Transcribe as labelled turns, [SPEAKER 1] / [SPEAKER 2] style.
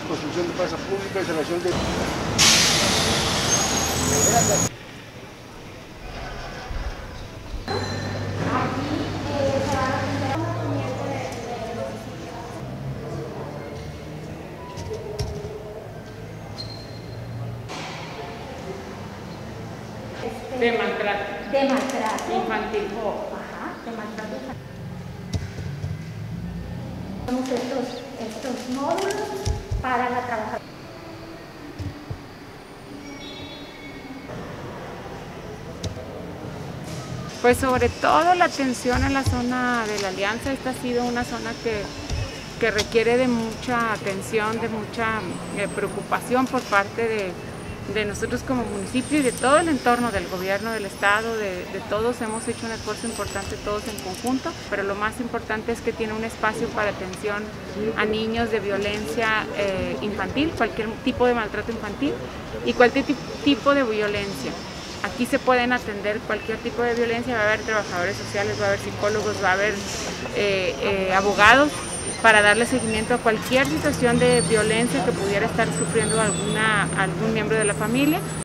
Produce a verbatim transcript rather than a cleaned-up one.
[SPEAKER 1] construcción de plazas públicas, instalación de...
[SPEAKER 2] De maltrato.
[SPEAKER 3] De maltrato.
[SPEAKER 2] Infantil.
[SPEAKER 3] Ajá, de maltrato infantil. Estos, estos módulos para la trabajadora.
[SPEAKER 2] Pues sobre todo la atención en la zona de la Alianza. Esta ha sido una zona que, que requiere de mucha atención, de mucha eh, preocupación por parte de, de nosotros como municipio y de todo el entorno del gobierno del estado, de, de todos. Hemos hecho un esfuerzo importante todos en conjunto, pero lo más importante es que tiene un espacio para atención a niños de violencia eh, infantil, cualquier tipo de maltrato infantil y cualquier tipo de violencia. Aquí se pueden atender cualquier tipo de violencia, va a haber trabajadores sociales, va a haber psicólogos, va a haber eh, eh, abogados para darle seguimiento a cualquier situación de violencia que pudiera estar sufriendo alguna, algún miembro de la familia.